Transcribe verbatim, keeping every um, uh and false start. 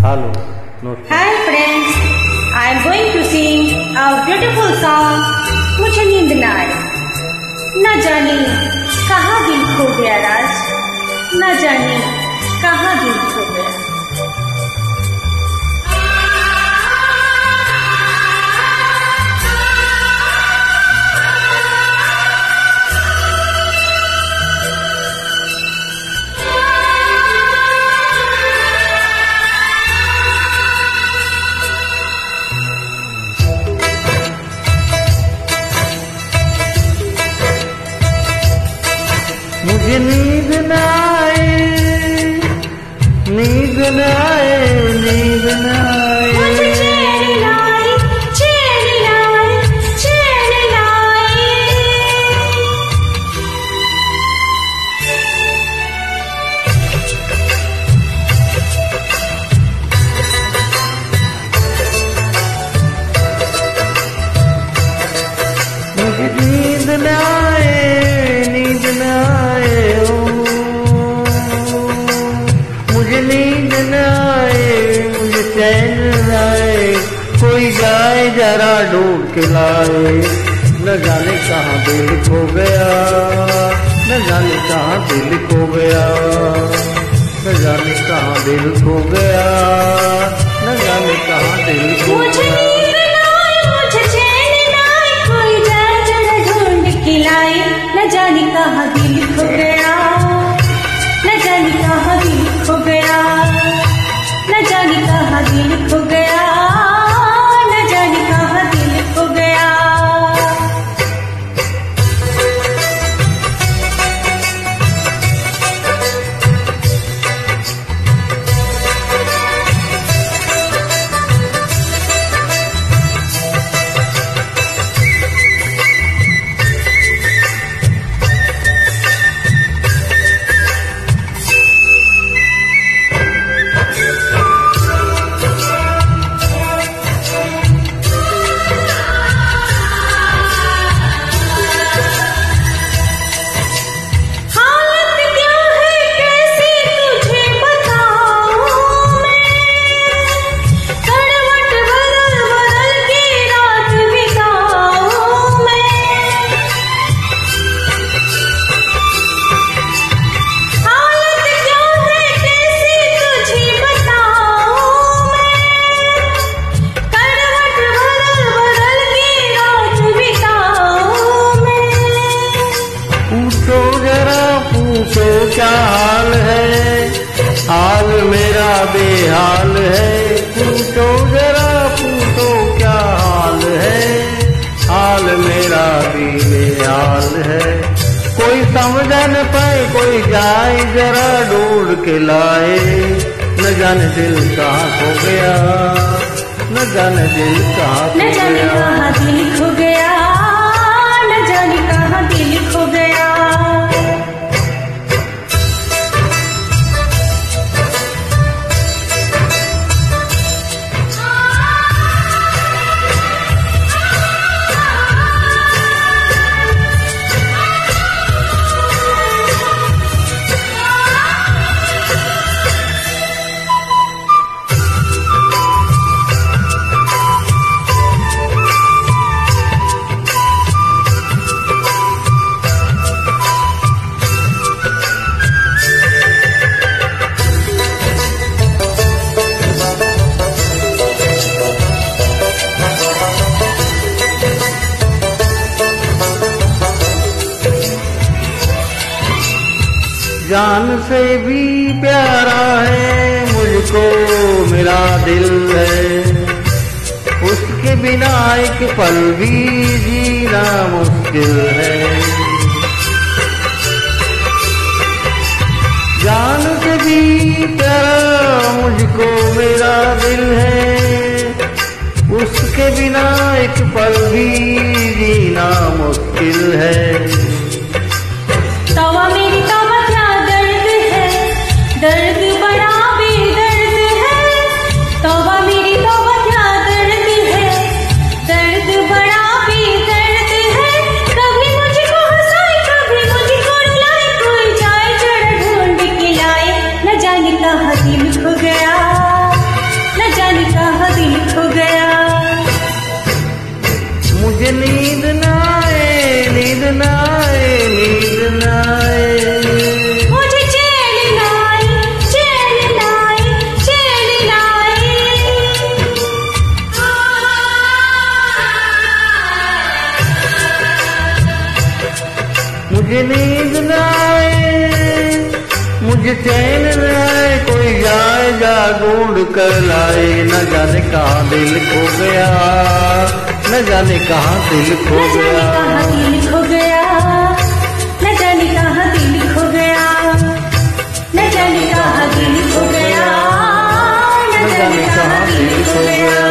Hello. No. Hi friends, I am going to sing a beautiful song. मुझे नींद न आए, न जाने कहाँ दिल खो गया राज, न जाने कहाँ दिल खो गया। मुझे नींद न आए, नींद न आए, नींद न आए। मुझे चैन लाए, चैन लाए, चैन लाए। मुझे नींद न आए, नींद न आए, ओ मुझे नींद न आए, मुझे चैन न आए। कोई जाए जरा ढूंढ के लाए, न जाने कहाँ दिल खो गया, न जाने कहाँ दिल खो गया, न जाने कहाँ दिल खो गया, न जाने कहाँ दिल खो मुझे गया। नींद लाए, मुझे चैन लाए, कोई जाए जरा ढूंढ के लाए, न जाने कहाँ दिल खो गया, न जाने कहाँ दिल खो गया, न जाने कहाँ दिल खो गया, न जाने कहाँ दिल खो गया। पूछो क्या हाल है, हाल मेरा बेहाल है। पूछो जरा पूछो क्या हाल है, हाल मेरा भी बेहाल है। कोई समझ न पाए, कोई जाए जरा ढूंढ के लाए, न जाने दिल कहाँ खो गया, न जाने दिल कहाँ खो न जाने गया। कहाँ दिल खो गया, न जाने कहाँ दिल खो गया। जान से भी प्यारा है मुझको मेरा दिल है, उसके बिना एक पल भी जीना मुश्किल है। जान से भी प्यारा मुझको मेरा दिल है, उसके बिना एक पल भी जीना मुश्किल है। तवा मेरी तवा क्या दर्द है, दर्द बड़ा बेदर्द है। तवा मेरी तवा क्या दर्द है, दर्द बड़ा बेदर्द है। कभी मुझको हंसाए, कभी मुझको रुलाए, कोई जाए जरा ढूंढ के लाए, न जाने कहाँ दिल खो गया, ढूंढ कर लाए, न जाने कहाँ दिल खो गया, न जाने कहाँ दिल खो गया, दिल खो गया, न जाने कहाँ दिल खो गया, न जाने कहाँ दिल खो गया, न जाने कहाँ दिल खो गया।